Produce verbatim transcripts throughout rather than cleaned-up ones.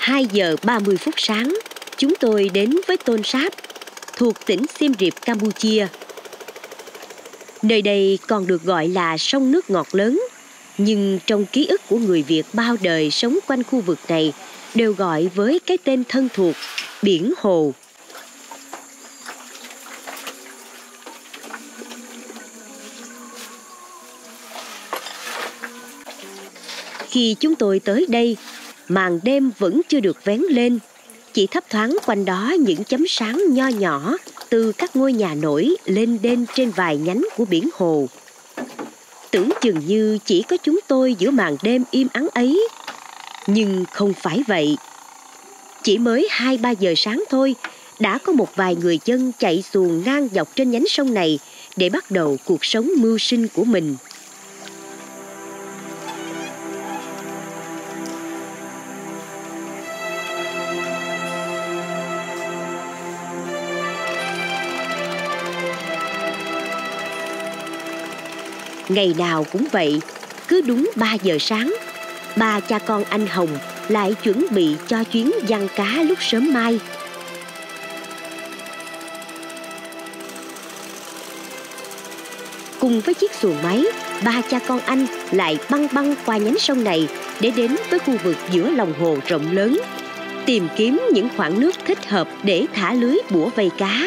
hai giờ ba mươi phút sáng, chúng tôi đến với Tôn Sáp, thuộc tỉnh Siem Reap, Campuchia. Nơi đây còn được gọi là sông nước ngọt lớn, nhưng trong ký ức của người Việt bao đời sống quanh khu vực này đều gọi với cái tên thân thuộc, Biển Hồ. Khi chúng tôi tới đây, màn đêm vẫn chưa được vén lên, chỉ thấp thoáng quanh đó những chấm sáng nho nhỏ từ các ngôi nhà nổi lên đên trên vài nhánh của biển hồ. Tưởng chừng như chỉ có chúng tôi giữa màn đêm im ắng ấy, nhưng không phải vậy. Chỉ mới hai ba giờ sáng thôi, đã có một vài người dân chạy xuồng ngang dọc trên nhánh sông này để bắt đầu cuộc sống mưu sinh của mình. Ngày nào cũng vậy, cứ đúng ba giờ sáng, ba cha con anh Hồng lại chuẩn bị cho chuyến giăng cá lúc sớm mai. Cùng với chiếc xuồng máy, ba cha con anh lại băng băng qua nhánh sông này để đến với khu vực giữa lòng hồ rộng lớn, tìm kiếm những khoảng nước thích hợp để thả lưới bủa vây cá.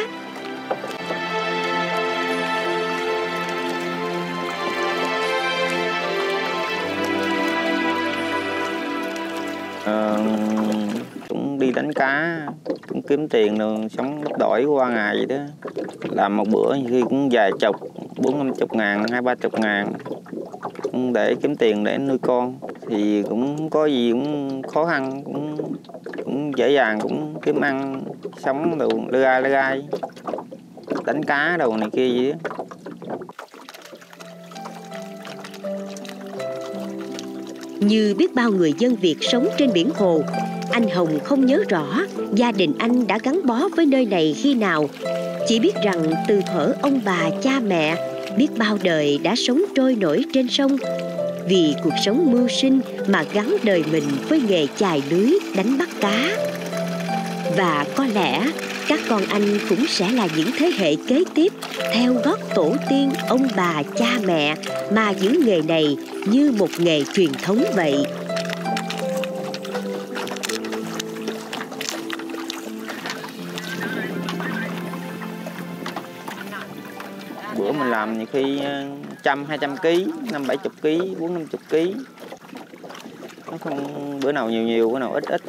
Ờ, cũng đi đánh cá, cũng kiếm tiền rồi sống đắp đổi qua ngày vậy đó. Làm một bữa khi cũng vài chục, bốn năm chục ngàn, hai ba chục ngàn, cũng để kiếm tiền để nuôi con. Thì cũng có gì cũng khó khăn, cũng cũng dễ dàng cũng kiếm ăn sống đồ lơ gai lơ gai, đánh cá đồ này kia gì đó. Như biết bao người dân Việt sống trên biển hồ, anh Hồng không nhớ rõ gia đình anh đã gắn bó với nơi này khi nào. Chỉ biết rằng từ thuở ông bà cha mẹ, biết bao đời đã sống trôi nổi trên sông. Vì cuộc sống mưu sinh mà gắn đời mình với nghề chài lưới đánh bắt cá. Và có lẽ các con anh cũng sẽ là những thế hệ kế tiếp theo gót tổ tiên ông bà cha mẹ mà giữ nghề này như một nghề truyền thống vậy. Bữa mình làm nhiều khi trăm hai trăm ký, năm bảy chục ký, bốn năm chục ký. Nó không bữa nào nhiều nhiều, bữa nào ít ít.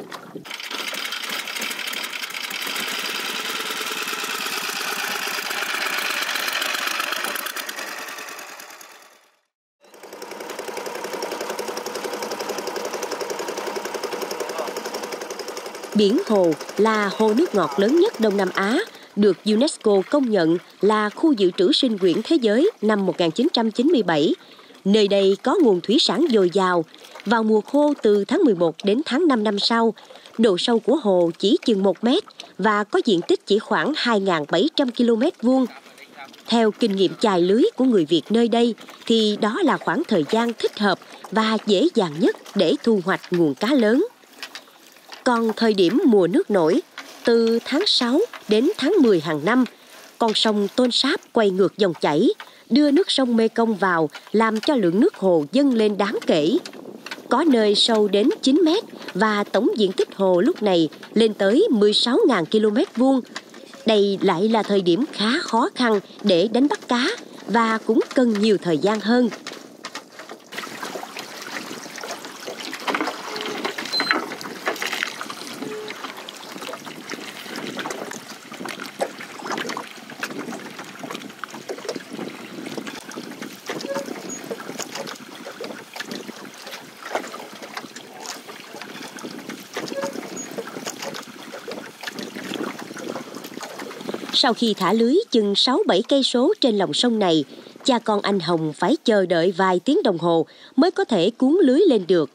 Biển Hồ là hồ nước ngọt lớn nhất Đông Nam Á, được UNESCO công nhận là khu dự trữ sinh quyển thế giới năm một nghìn chín trăm chín mươi bảy. Nơi đây có nguồn thủy sản dồi dào. Vào mùa khô từ tháng mười một đến tháng năm năm sau, độ sâu của hồ chỉ chừng một mét và có diện tích chỉ khoảng hai nghìn bảy trăm ki lô mét vuông. Theo kinh nghiệm chài lưới của người Việt nơi đây, thì đó là khoảng thời gian thích hợp và dễ dàng nhất để thu hoạch nguồn cá lớn. Còn thời điểm mùa nước nổi, từ tháng sáu đến tháng mười hàng năm, con sông Tôn Sáp quay ngược dòng chảy, đưa nước sông Mekong vào làm cho lượng nước hồ dâng lên đáng kể. Có nơi sâu đến chín mét và tổng diện tích hồ lúc này lên tới mười sáu nghìn ki lô mét vuông. Đây lại là thời điểm khá khó khăn để đánh bắt cá và cũng cần nhiều thời gian hơn. Sau khi thả lưới chừng sáu bảy cây số trên lòng sông này, cha con anh Hồng phải chờ đợi vài tiếng đồng hồ mới có thể cuốn lưới lên được.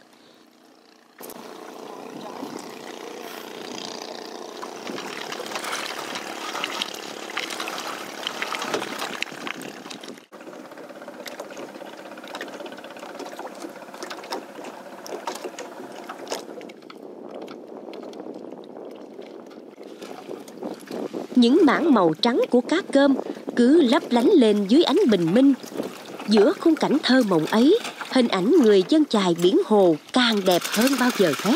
Những mảng màu trắng của cá cơm cứ lấp lánh lên dưới ánh bình minh. Giữa khung cảnh thơ mộng ấy, hình ảnh người dân chài biển hồ càng đẹp hơn bao giờ hết.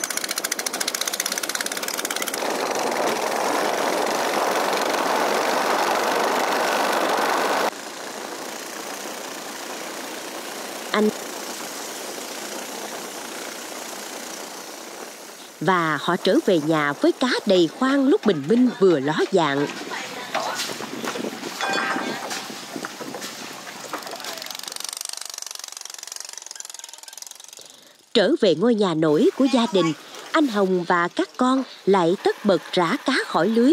Anh và họ trở về nhà với cá đầy khoang lúc bình minh vừa ló dạng. Trở về ngôi nhà nổi của gia đình, anh Hồng và các con lại tất bật rã cá khỏi lưới.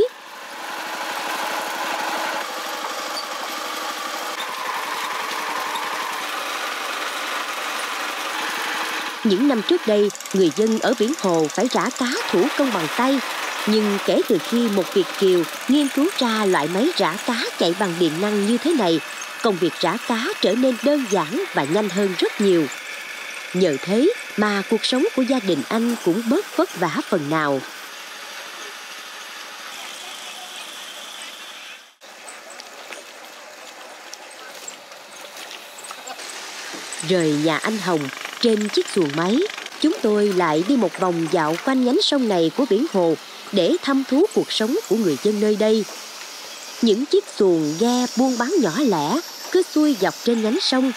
Những năm trước đây, người dân ở biển hồ phải rã cá thủ công bằng tay. Nhưng kể từ khi một Việt kiều nghiên cứu ra loại máy rã cá chạy bằng điện năng như thế này, công việc rã cá trở nên đơn giản và nhanh hơn rất nhiều. Nhờ thế mà cuộc sống của gia đình anh cũng bớt vất vả phần nào. Rời nhà anh Hồng, trên chiếc xuồng máy, chúng tôi lại đi một vòng dạo quanh nhánh sông này của biển hồ để thăm thú cuộc sống của người dân nơi đây. Những chiếc xuồng ghe buôn bán nhỏ lẻ cứ xuôi dọc trên nhánh sông.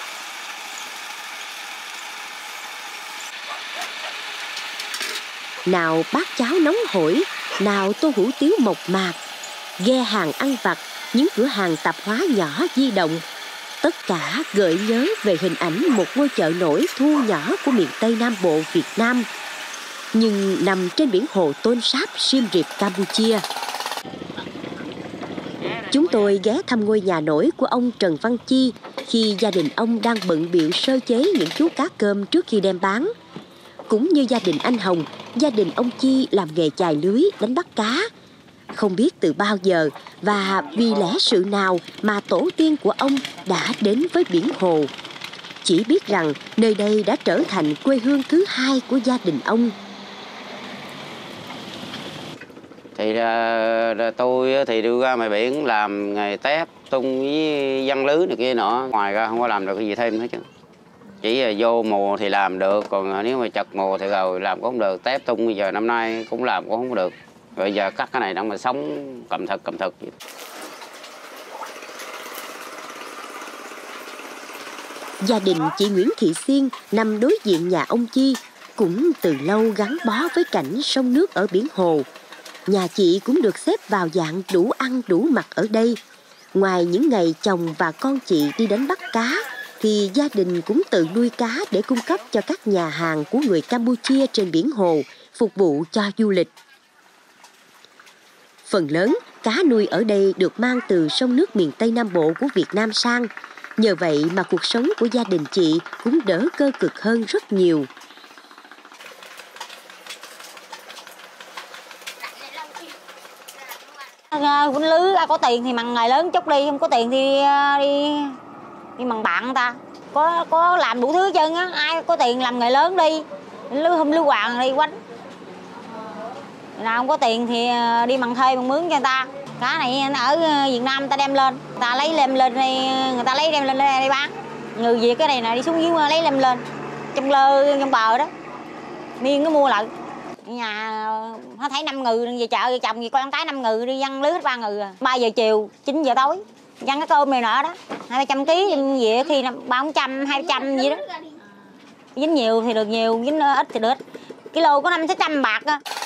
Nào bát cháo nóng hổi, nào tô hủ tiếu mộc mạc, ghe hàng ăn vặt, những cửa hàng tạp hóa nhỏ di động. Tất cả gợi nhớ về hình ảnh một ngôi chợ nổi thu nhỏ của miền Tây Nam Bộ Việt Nam, nhưng nằm trên biển hồ Tôn Sáp, Siem Reap, Campuchia. Chúng tôi ghé thăm ngôi nhà nổi của ông Trần Văn Chi khi gia đình ông đang bận bịu sơ chế những chú cá cơm trước khi đem bán. Cũng như gia đình anh Hồng, gia đình ông Chi làm nghề chài lưới đánh bắt cá. Không biết từ bao giờ và vì lẽ sự nào mà tổ tiên của ông đã đến với biển hồ. Chỉ biết rằng nơi đây đã trở thành quê hương thứ hai của gia đình ông. Thì uh, tôi thì đưa ra ngoài biển làm nghề tép, tung với giăng lưới này kia nọ. Ngoài ra không có làm được cái gì thêm hết chứ. Chỉ là vô mùa thì làm được, còn nếu mà chật mùa thì rồi làm cũng không được. Tép tung bây giờ năm nay cũng làm cũng không được. Bây giờ cắt cái này đang mà sống cầm thực cầm thực. Gia đình chị Nguyễn Thị Xiên nằm đối diện nhà ông Chi cũng từ lâu gắn bó với cảnh sông nước ở biển hồ. Nhà chị cũng được xếp vào dạng đủ ăn đủ mặc ở đây. Ngoài những ngày chồng và con chị đi đánh bắt cá, thì gia đình cũng tự nuôi cá để cung cấp cho các nhà hàng của người Campuchia trên biển hồ, phục vụ cho du lịch. Phần lớn, cá nuôi ở đây được mang từ sông nước miền Tây Nam Bộ của Việt Nam sang. Nhờ vậy mà cuộc sống của gia đình chị cũng đỡ cơ cực hơn rất nhiều. Quýnh lưới, ai có tiền thì mằng ngày lớn chút đi, không có tiền thì đi đi, đi mằng bạn người ta. Có có làm đủ thứ chân á, ai có tiền làm nghề lớn đi, lưới hôm lưới hoàng đi quánh. Nào không có tiền thì đi mằng thuê mằng mướn cho người ta. Cá này ở Việt Nam người ta đem lên, người ta lấy đem lên đây, người ta lấy đem lên đây, đây bán. Người Việt cái này nè đi xuống dưới lấy đem lên, trong lơ trong bờ đó, miên nó mua lại. Nhà nó thấy năm người về chợ về chồng gì con cái năm người đi văng lưới hết ba người à. ba giờ chiều chín giờ tối văng cái cơm này nọ đó hai trăm ký vậy khi ba trăm hai trăm gì đó, dính nhiều thì được nhiều, dính ít thì được ít. Kilo có năm sáu trăm bạc á.